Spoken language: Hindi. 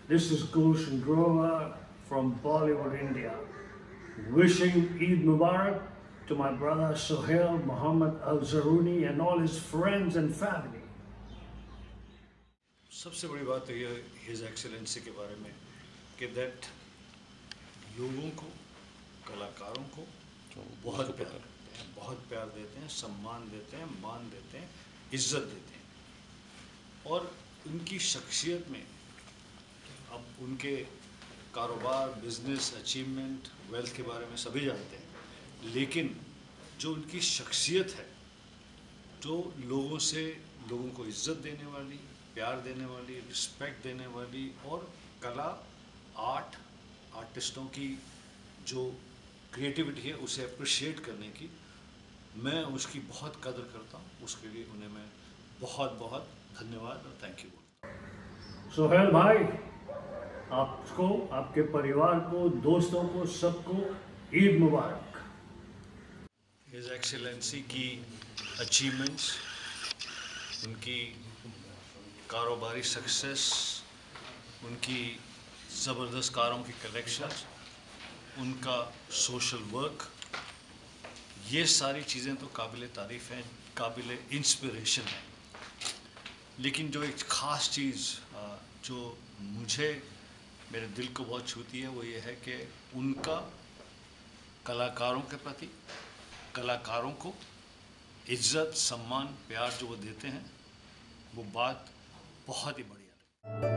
This is Gulshan Grover from Bollywood, India. Wishing Eid Mubarak to my brother Sohail Muhammad Al-Zaruni and all his friends and family. सबसे बड़ी बात तो ये हिज एक्सेलेंसी के बारे में कि दैट लोगों को, कलाकारों को बहुत प्यार करते हैं, बहुत प्यार देते हैं, सम्मान देते हैं, मान देते हैं, इज्जत देते हैं। और उनकी शख्सियत में अब उनके कारोबार, बिजनेस, अचीवमेंट, वेल्थ के बारे में सभी जानते हैं, लेकिन जो उनकी शख्सियत है, जो लोगों को इज्जत देने वाली, प्यार देने वाली, रिस्पेक्ट देने वाली और कला, आर्टिस्टों की जो क्रिएटिविटी है उसे अप्रिशिएट करने की मैं उसकी बहुत कदर करता हूँ। उसके लिए उन्हें मैं बहुत बहुत धन्यवाद और थैंक यू बोलता हूँ। सोहेल भाई, आपको, आपके परिवार को, दोस्तों को, सबको ईद मुबारक। हिज एक्सेलेंसी की अचीवमेंट्स, उनकी कारोबारी सक्सेस, उनकी ज़बरदस्त कारों की कलेक्शन, उनका सोशल वर्क, ये सारी चीज़ें तो काबिल तारीफ़ हैं, काबिल इंस्पिरेशन हैं। लेकिन जो एक ख़ास चीज़ जो मुझे मेरे दिल को बहुत छूती है वो ये है कि उनका कलाकारों के प्रति, कलाकारों को इज्जत, सम्मान, प्यार जो वो देते हैं, वो बात बहुत ही बढ़िया है।